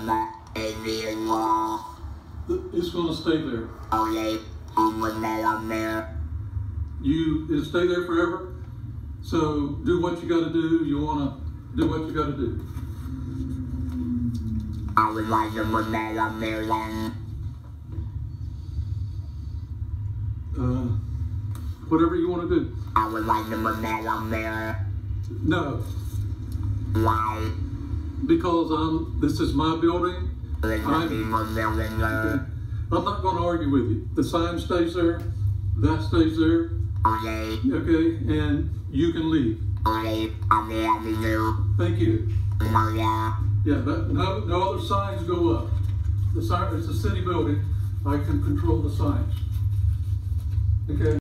It's going to stay there. It'll stay there forever. So do what you got to do. You want to do what you got to do. I would like to put that up there then. Whatever you want to do. I would like to put that up there. No. Why? Because this is my building. There's no people building there. I'm not going to argue with you. The sign stays there. That stays there. Okay. Okay, and you can leave. Okay, I'll be happy to. Thank you. Oh yeah. Yeah, but no other signs go up. The sign, it's a city building. I can control the signs. Okay.